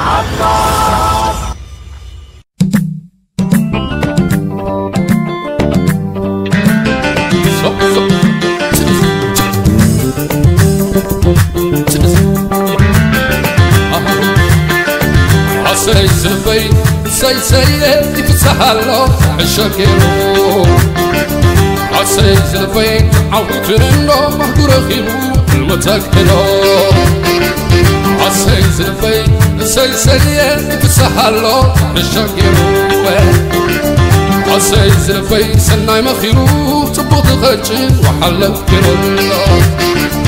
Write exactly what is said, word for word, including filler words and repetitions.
سي زبي سي سي يفتح له عشاكيرو عسي زبي عودت له مهدور خيبو المتاكلو عسي زبي سي سي يفتح له عشاكيرو عسي زبي سناي مخيرو تبوط خجل وحلب كيرو